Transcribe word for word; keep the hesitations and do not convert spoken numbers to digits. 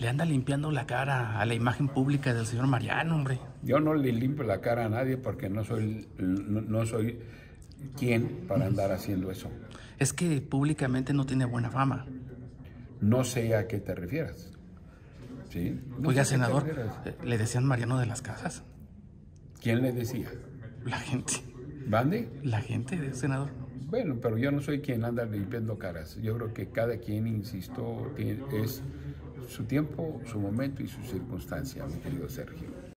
le anda limpiando la cara a la imagen pública del señor Mariano, hombre. Yo no le limpio la cara a nadie porque no soy, no, no soy quien para andar haciendo eso. Es que públicamente no tiene buena fama. No sé a qué te refieras. ¿Sí? No Oiga, sé a qué te senador, refieres. eh, le decían Mariano de las Casas. ¿Quién le decía? La gente. ¿Bande? La gente, senador. Bueno, pero yo no soy quien anda limpiando caras. Yo creo que cada quien, insisto, tiene, es su tiempo, su momento y su circunstancia, mi querido Sergio.